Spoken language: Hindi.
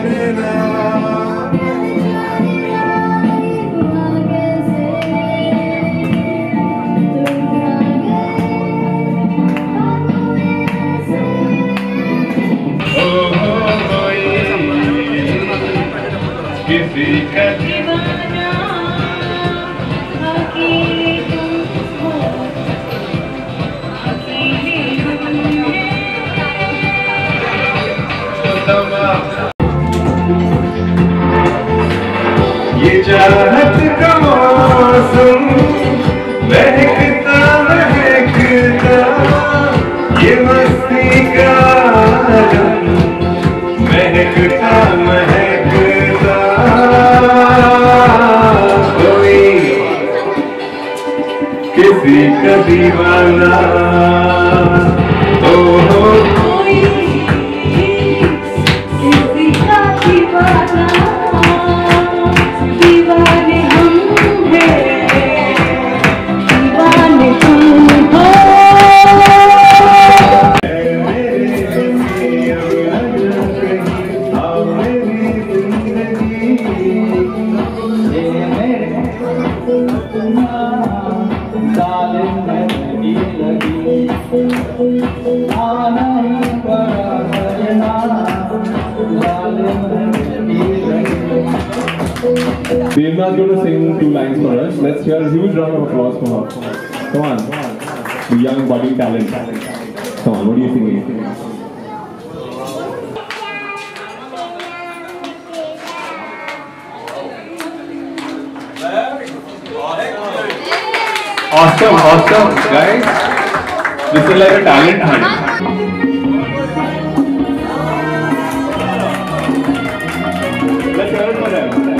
ये चाहत का मौसम महकता महकता, ये मस्ती का आलम महकता महकता, कोई किसी का दीवाना हो Devna's going to sing 2 lines for us. Let's hear a huge round of applause for her. Come on. The young budding talent. Come on, what do you think? Awesome, awesome, guys. This is like a talent hunt. Let's hear it for them.